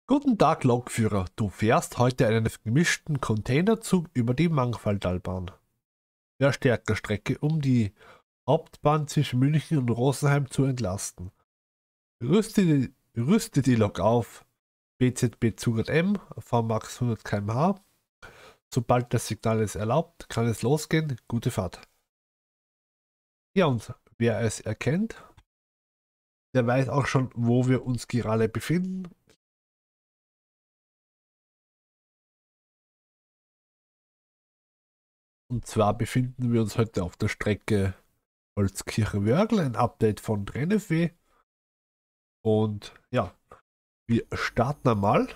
Guten Tag, Lokführer. Du fährst heute einen gemischten Containerzug über die Mangfalltalbahn. Der Stärkerstrecke, um die Hauptbahn zwischen München und Rosenheim zu entlasten. Rüste die Lok auf. BZB Zugrat M, Vmax 100 km/h. Sobald das Signal es erlaubt, kann es losgehen. Gute Fahrt. Ja, und wer es erkennt, der weiß auch schon, wo wir uns gerade befinden. Und zwar befinden wir uns heute auf der Strecke Holzkirchen-Wörgl, ein Update von NFW. Und ja, wir starten einmal.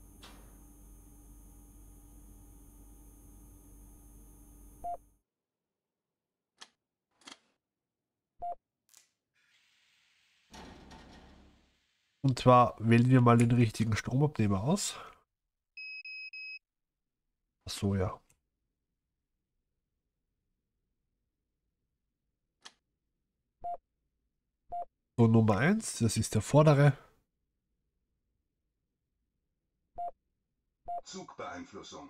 Und zwar wählen wir mal den richtigen Stromabnehmer aus. Achso, ja. So, Nummer 1, das ist der vordere. Zugbeeinflussung.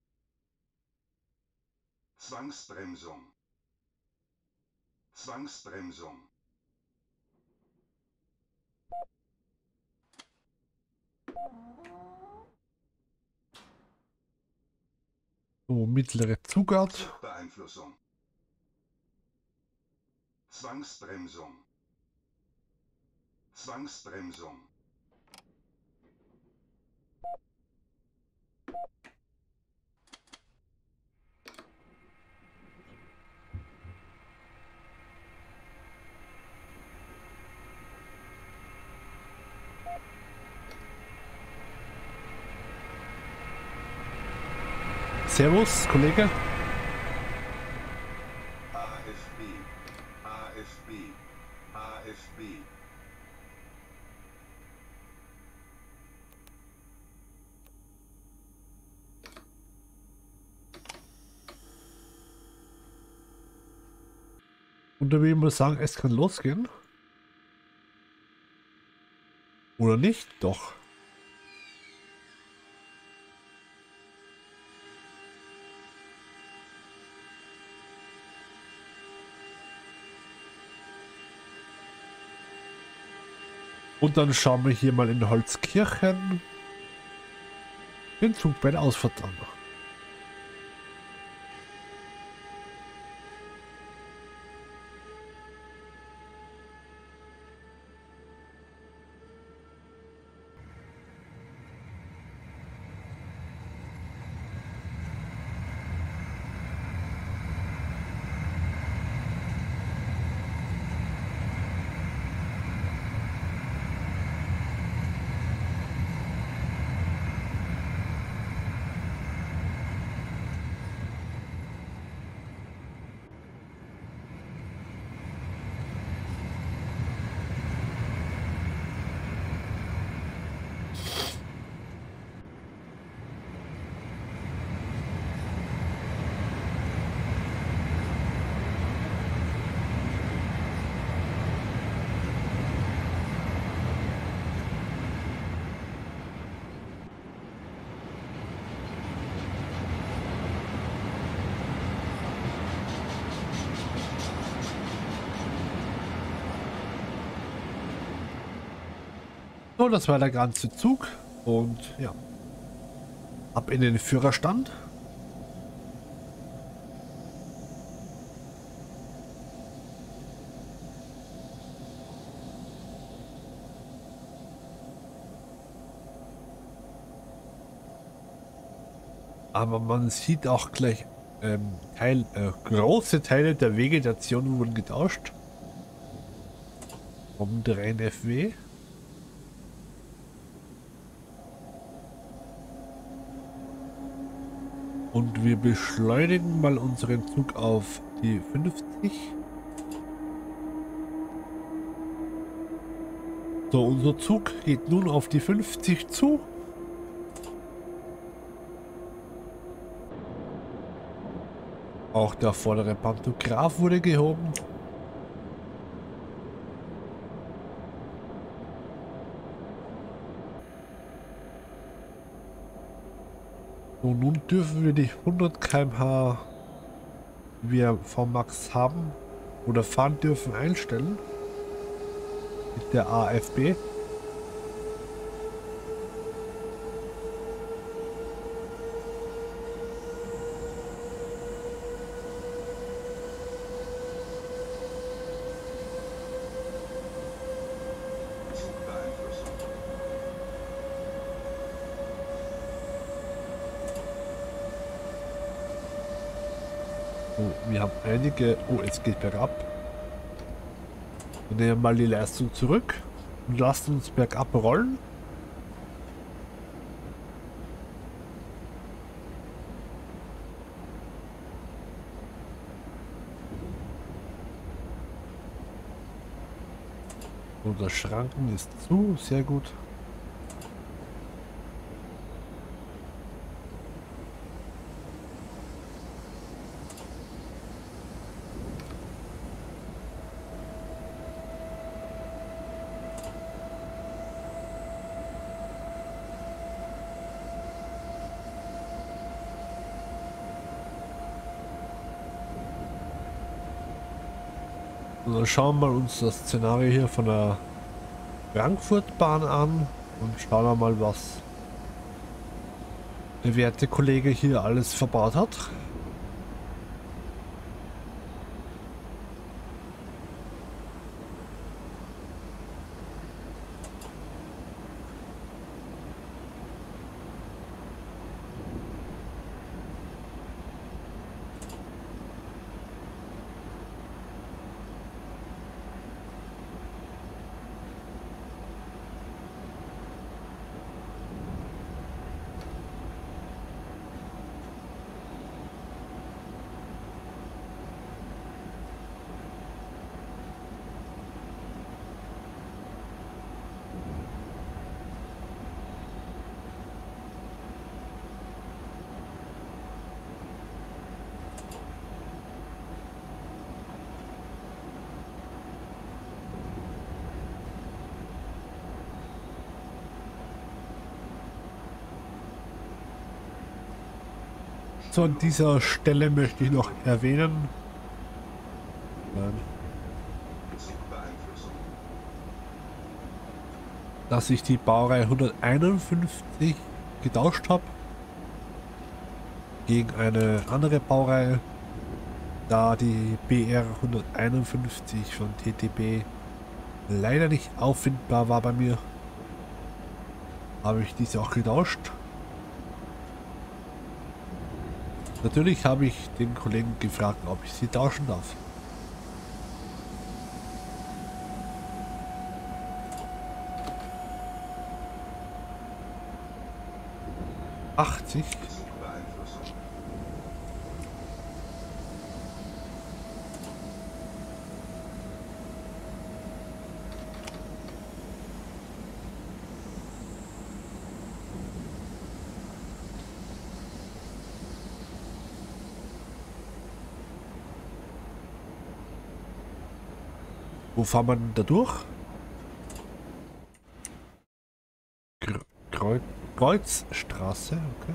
Zwangsbremsung. Zwangsbremsung. So, mittlere Zugart. Zugbeeinflussung. Zwangsbremsung. Zwangsbremsung. Servus, Kollege. AFB. AFB. AFB. Und da will ich mal sagen, es kann losgehen. Oder nicht? Doch. Und dann schauen wir hier mal in Holzkirchen den Zug bei der Ausfahrt an. So, das war der ganze Zug. Und ja, ab in den Führerstand. Aber man sieht auch gleich, große Teile der Vegetation wurden getauscht. Vom 3FW. Und wir beschleunigen mal unseren Zug auf die 50. So, unser Zug geht nun auf die 50 zu. Auch der vordere Pantograph wurde gehoben. Und nun dürfen wir die 100 km/h, die wir vom Max haben oder fahren dürfen, einstellen. Mit der AFB. Zugbeeinflussung. Oh, wir haben einige. Oh, es geht bergab. Wir nehmen mal die Leistung zurück und lassen uns bergab rollen. Unser Schranken ist zu, sehr gut. Und dann schauen wir uns das Szenario hier von der Frankfurt-Bahn an und schauen wir mal, was der werte Kollege hier alles verbaut hat. So, an dieser Stelle möchte ich noch erwähnen, Zugbeeinflussung. dass ich die Baureihe 151 getauscht habe gegen eine andere Baureihe, da die BR 151 von TTB leider nicht auffindbar war bei mir, habe ich diese auch getauscht. Natürlich habe ich den Kollegen gefragt, ob ich sie tauschen darf. »80? Zugbeeinflussung. Wo fahren wir denn da durch? Kreuzstraße, okay.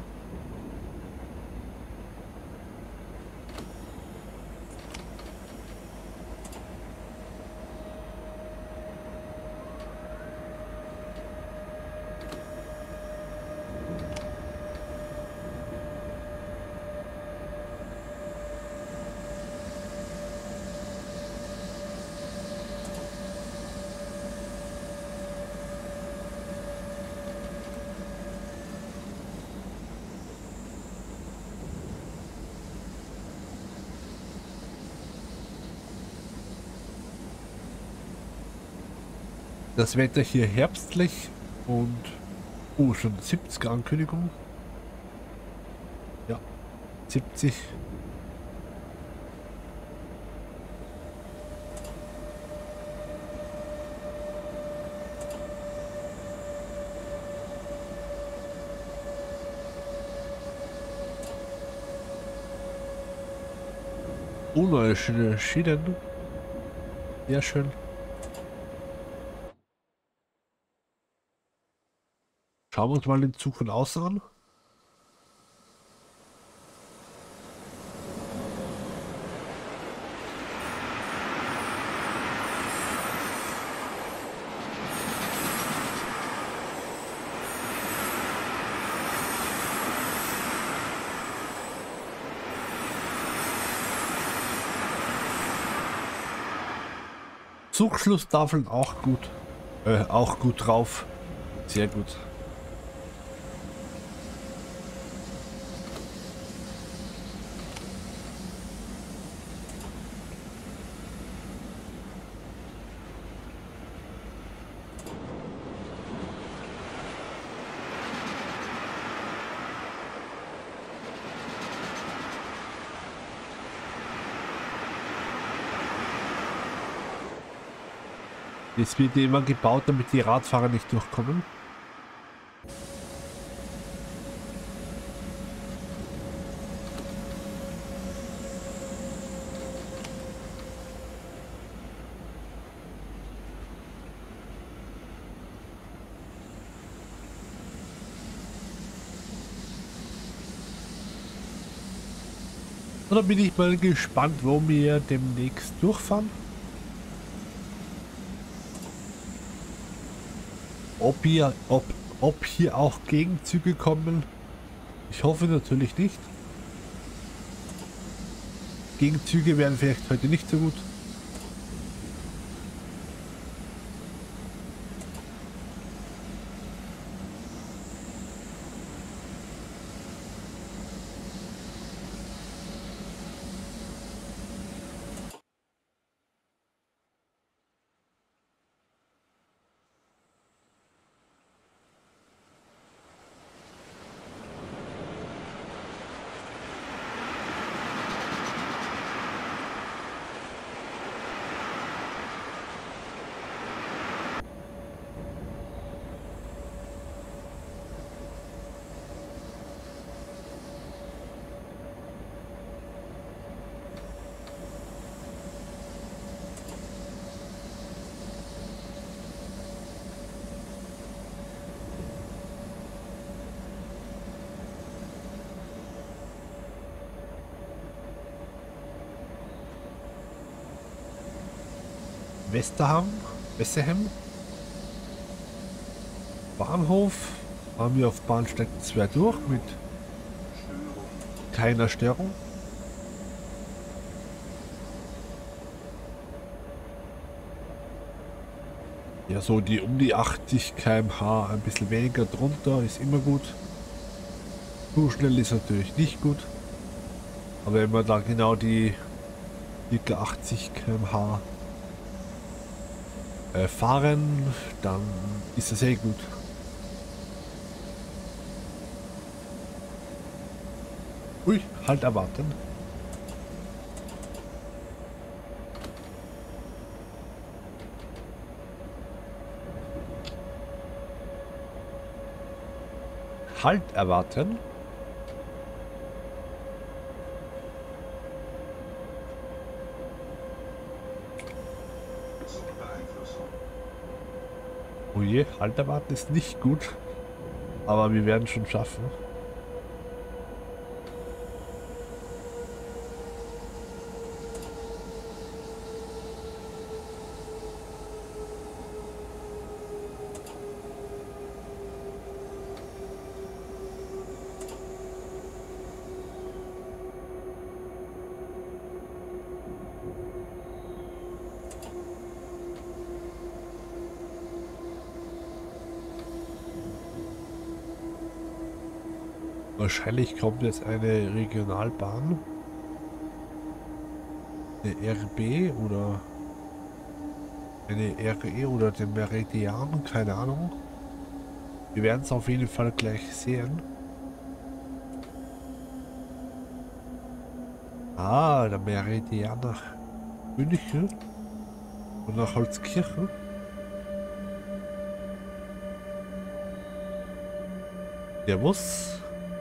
Das Wetter hier herbstlich und schon 70 Ankündigung. Ja, 70. Neue schöne Schienen. Sehr schön. Schauen wir uns mal den Zug von außen an. Zugschlusstafeln auch gut drauf. Sehr gut. Es wird immer gebaut, damit die Radfahrer nicht durchkommen. Oder bin ich mal gespannt, wo wir demnächst durchfahren? Ob hier auch Gegenzüge kommen? Ich hoffe natürlich nicht. Gegenzüge wären vielleicht heute nicht so gut. Westerham, Bahnhof, fahren wir auf Bahnsteig 2 durch mit keiner Störung. Ja, so die um die 80 km/h, ein bisschen weniger drunter ist immer gut. Zu schnell ist natürlich nicht gut. Aber wenn man da genau die ca. 80 km/h fahren, dann ist das sehr gut. Ui, halt erwarten. Halt erwarten. Oh je, halt erwarten ist nicht gut. Aber wir werden schon schaffen. Wahrscheinlich kommt jetzt eine Regionalbahn. Eine RB oder eine RE oder den Meridian, keine Ahnung. Wir werden es auf jeden Fall gleich sehen. Ah, der Meridian nach München und nach Holzkirchen. Der muss.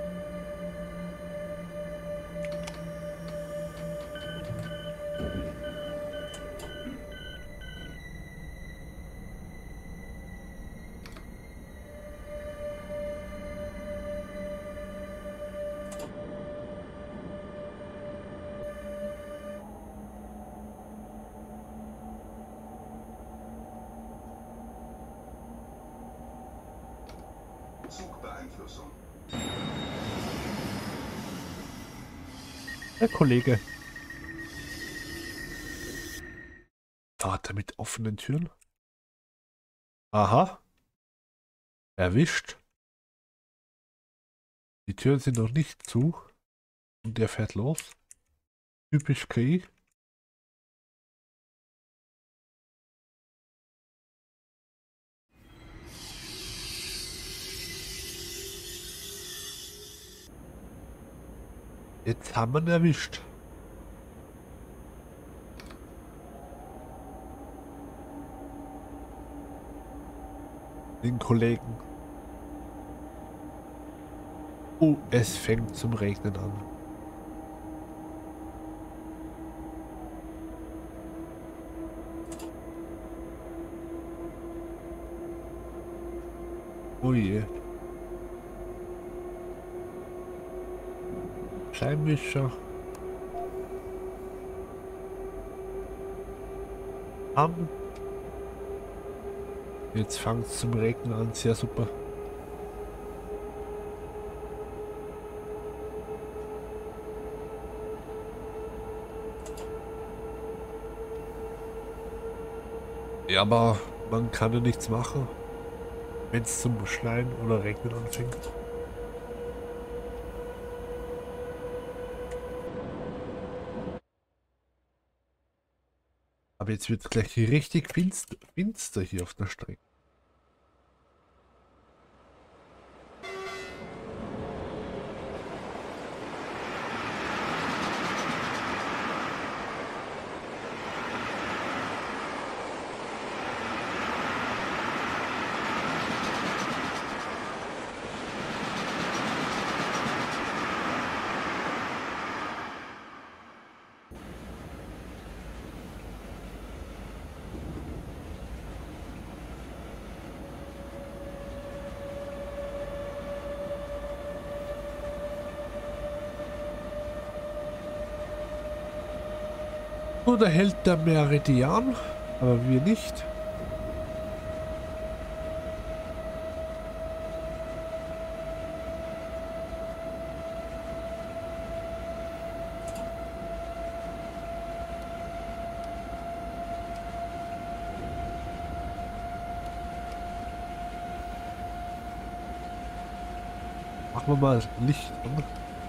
Zugbeeinflussung. Der Kollege. Warte, mit offenen Türen. Aha, erwischt. Die Türen sind noch nicht zu. Und der fährt los. Typisch KI. Jetzt haben wir ihn erwischt. Den Kollegen. Oh, es fängt zum Regnen an. Oh je. Scheinwischer. An. Jetzt fängt es zum Regnen an. Sehr super. Ja, aber man kann ja nichts machen, wenn es zum Schneien oder Regnen anfängt. Aber jetzt wird es gleich richtig finster hier auf der Strecke. Oder hält der Meridian, aber wir nicht. Machen wir mal Licht an.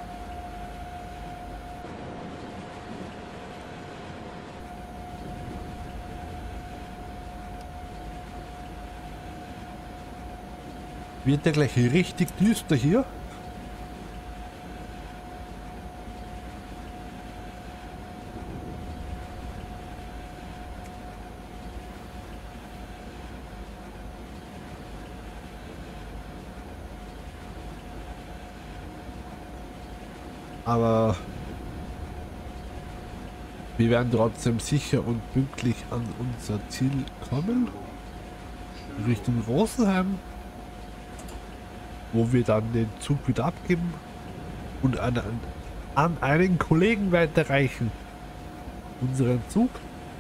Wird der gleich richtig düster hier? Aber wir werden trotzdem sicher und pünktlich an unser Ziel kommen. Richtung Rosenheim. Wo wir dann den Zug wieder abgeben und an einen Kollegen weiterreichen. Unseren Zug.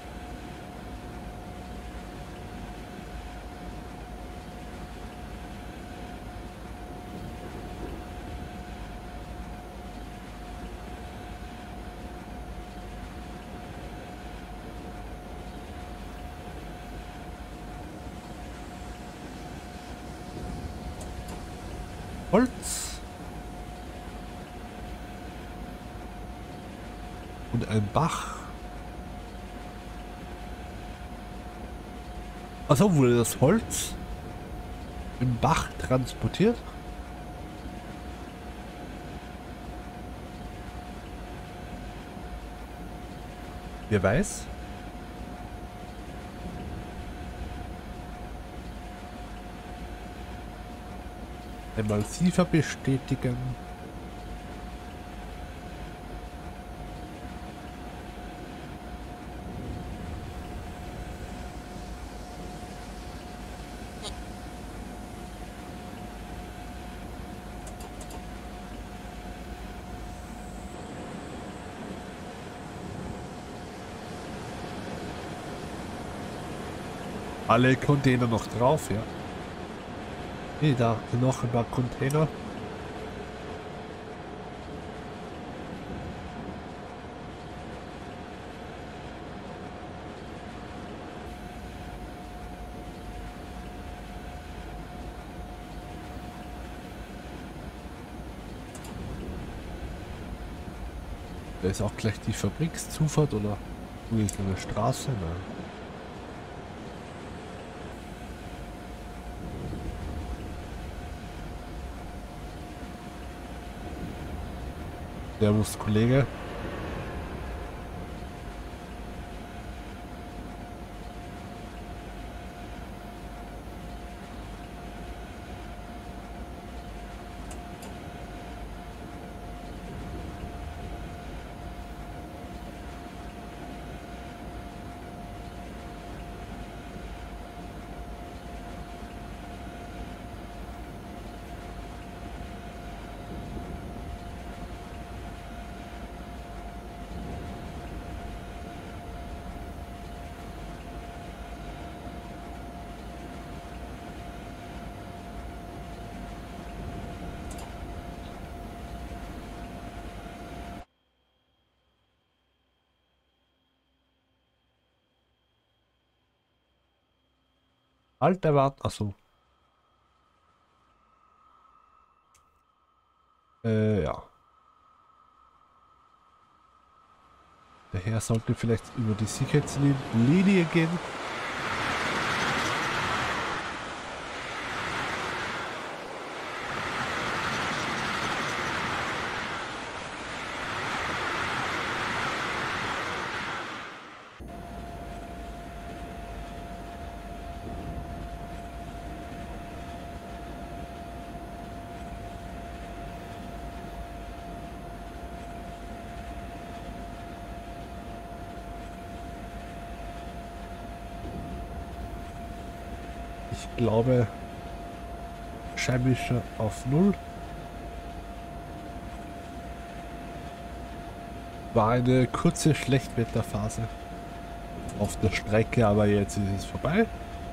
Holz. Und ein Bach. Also wurde das Holz im Bach transportiert. Wer weiß? Einmal Siefer bestätigen. Alle Container noch drauf, ja. Nee, da noch ein paar Container. Da ist auch gleich die Fabrikzufahrt oder ist eine Straße? Nein. Servus, Kollege. Halt erwarten. Achso. Ja. Der Herr sollte vielleicht über die Sicherheitslinie gehen. Ich glaube, Scheibenwischer auf Null. War eine kurze Schlechtwetterphase auf der Strecke, aber jetzt ist es vorbei.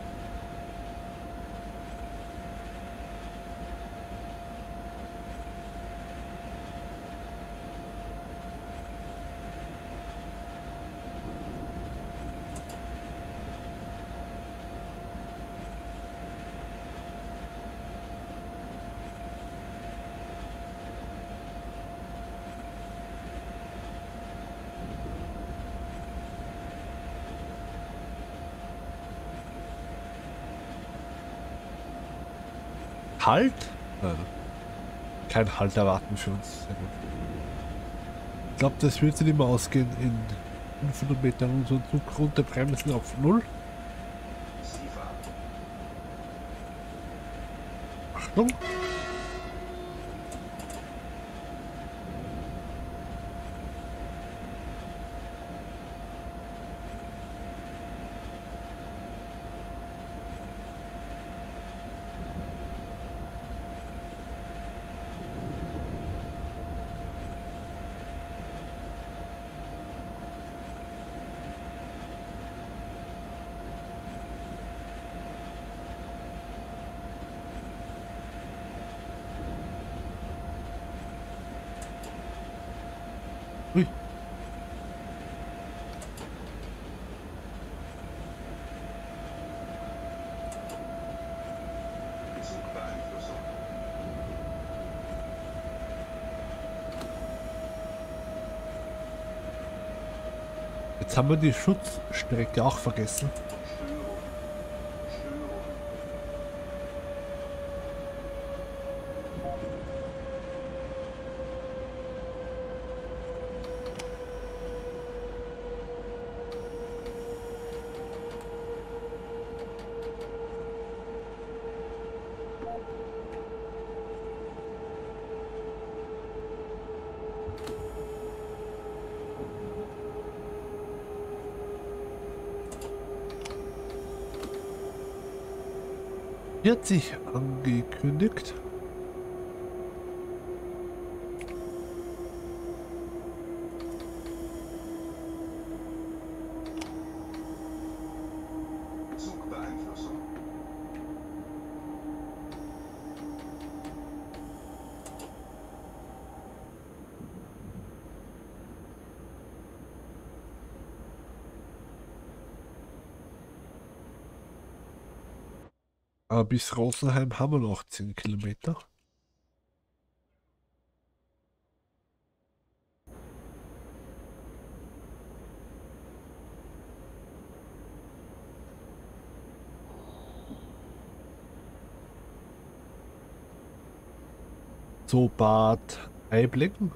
Halt? Kein Halt erwarten für uns. Sehr gut. Ich glaube, das wird nicht mehr ausgehen in 500 Metern unseren Zug runterbremsen auf Null. Sie fahren. Achtung! Ui. Zugbeeinflussung. Jetzt haben wir die Schutzstrecke auch vergessen. Störung. Störung. Wird sich angekündigt. Zugbeeinflussung. Aber bis Rosenheim haben wir noch 10 Kilometer. So Bad Aiblingen.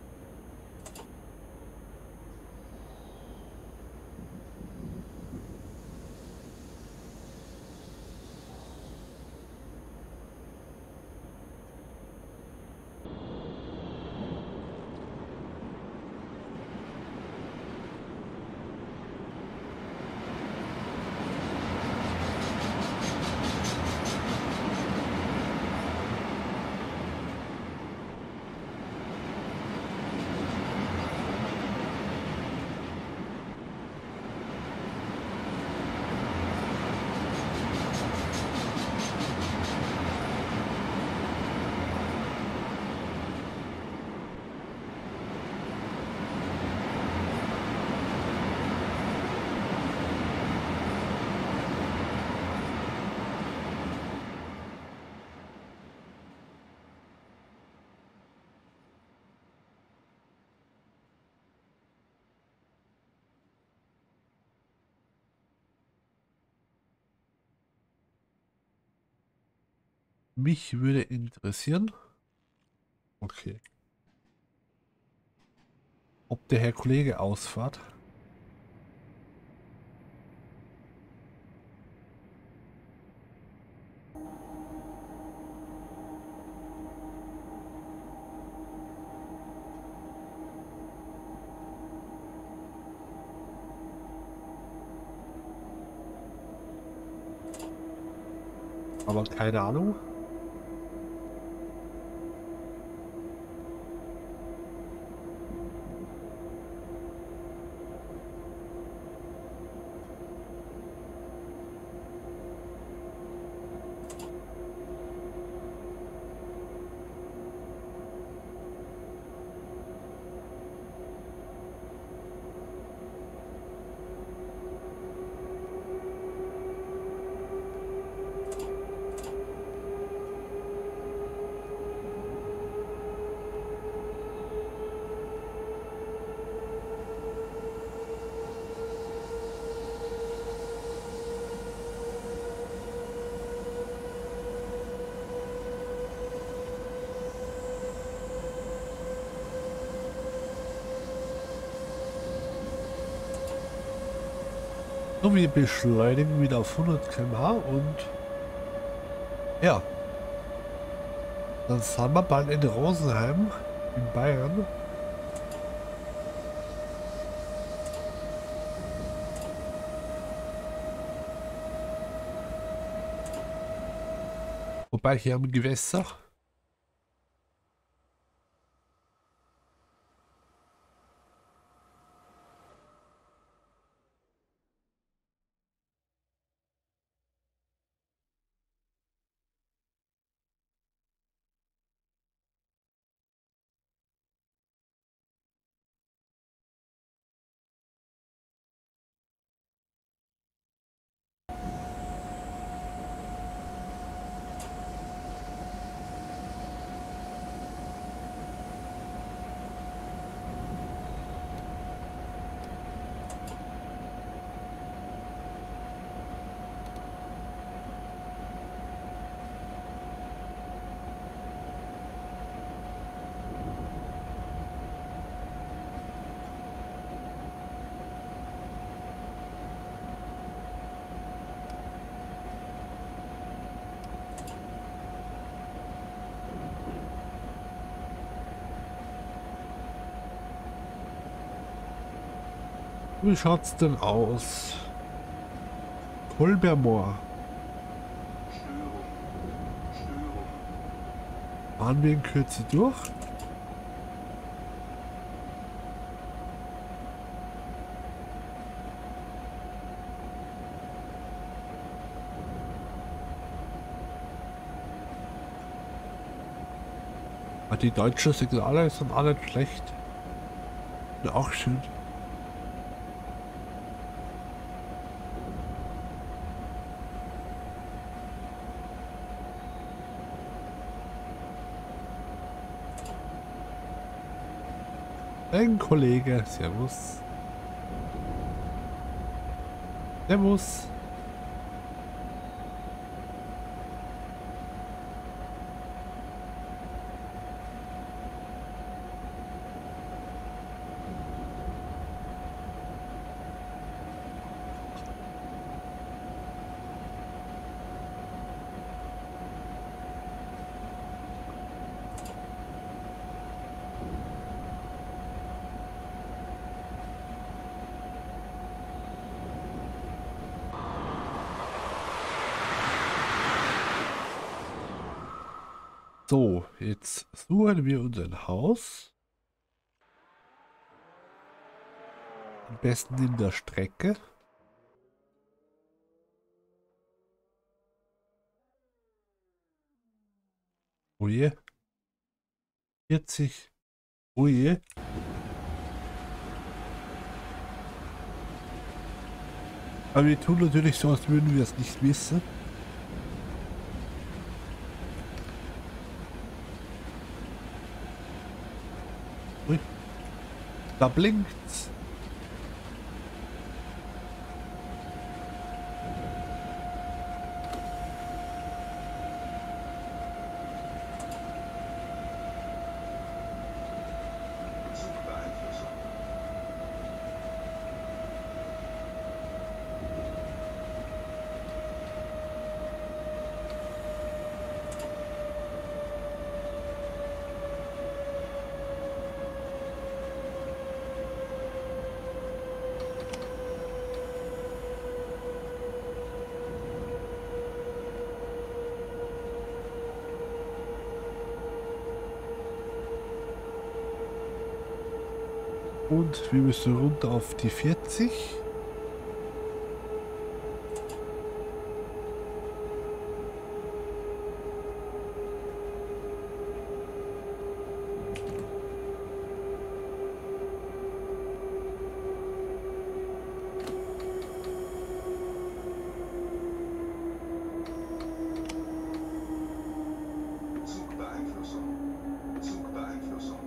Mich würde interessieren, okay, ob der Herr Kollege ausfährt. Aber keine Ahnung. So, wir beschleunigen wieder auf 100 km/h und ja, dann sind wir bald in Rosenheim in Bayern. Wobei hier am Gewässer. Wie schaut's denn aus? Kolbermoor. Störung. Störung. Fahren wir in Kürze durch? Die deutschen Signale sind alle nicht schlecht. Ja, auch schön. Ein Kollege, servus. Servus. So, jetzt suchen wir uns ein Haus. Am besten in der Strecke. Oh je. 40. Oh je. Aber wir tun natürlich so, als würden wir es nicht wissen. Ui. Da blinkt's. Zugbeeinflussung. Und wir müssen runter auf die 40. Zugbeeinflussung. Zugbeeinflussung.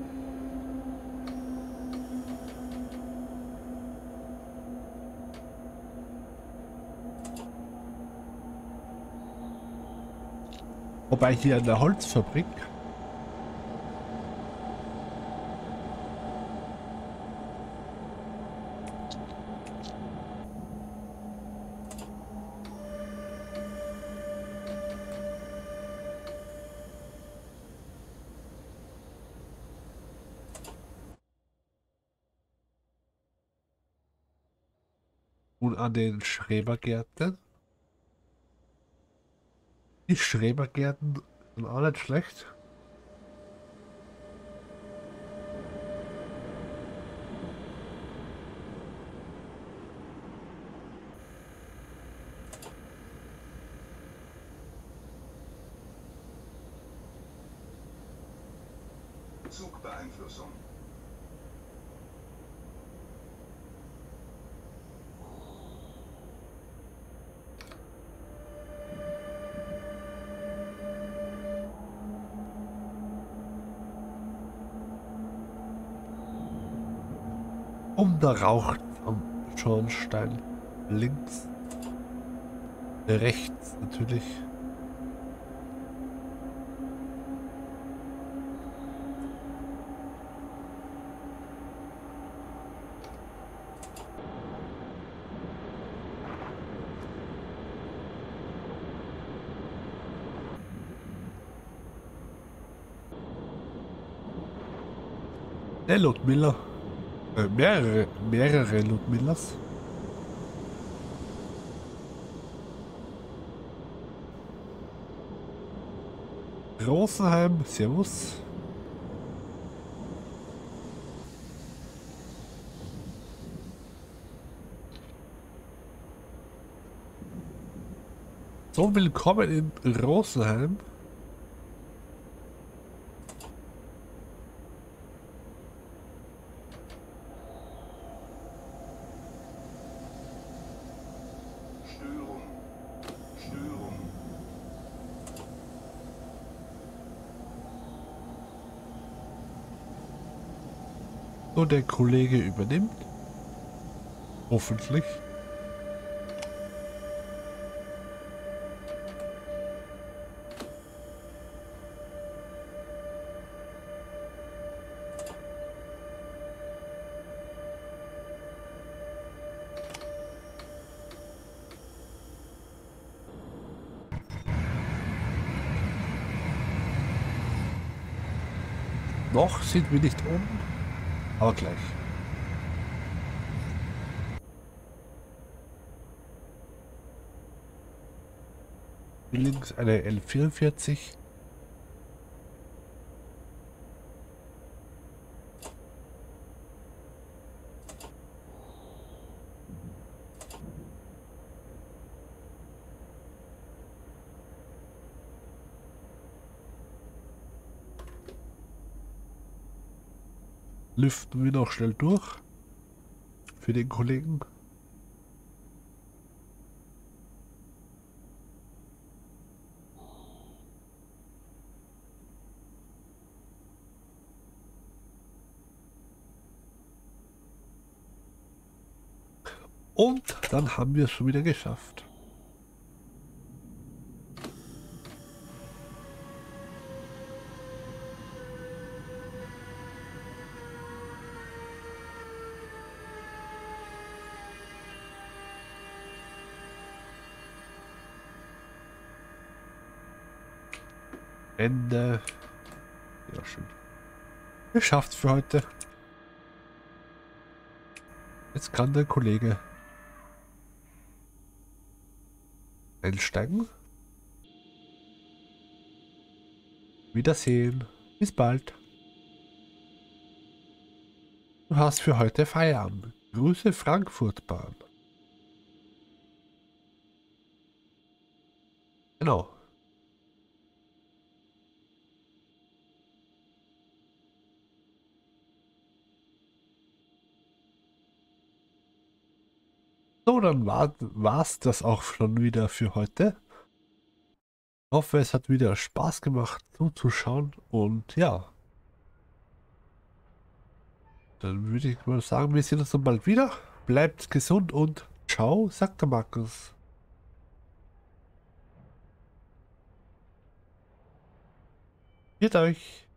Wobei hier an der Holzfabrik. Und an den Schrebergärten. Die Schrebergärten sind auch nicht schlecht. Zugbeeinflussung. Und da raucht am Schornstein. Links. Rechts natürlich. Der Ludmilla. Mehrere Ludmillas. Rosenheim, servus. So, willkommen in Rosenheim. Störung. Störung. So, der Kollege übernimmt. Hoffentlich. Noch sind wir nicht um, aber gleich. Links eine L44. lüften wir noch schnell durch für den Kollegen. Und dann haben wir es schon wieder geschafft. Ende. Ja, schön. Geschafft für heute. Jetzt kann der Kollege einsteigen. Wiedersehen. Bis bald. Du hast für heute Feierabend. Grüße Frankfurtbahn. Genau. So, dann war's das auch schon wieder für heute. Ich hoffe, es hat wieder Spaß gemacht zuzuschauen und ja. Dann würde ich mal sagen, wir sehen uns dann bald wieder. Bleibt gesund und ciao, sagt der Markus. Viert euch.